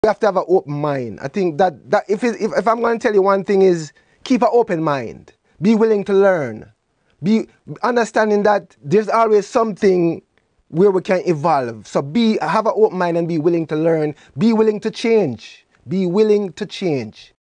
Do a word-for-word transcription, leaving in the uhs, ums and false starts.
We have to have an open mind. I think that, that if, it, if, if I'm going to tell you one thing is keep an open mind. Be willing to learn. Be understanding that there's always something where we can evolve. So be have an open mind and be willing to learn. Be willing to change. Be willing to change.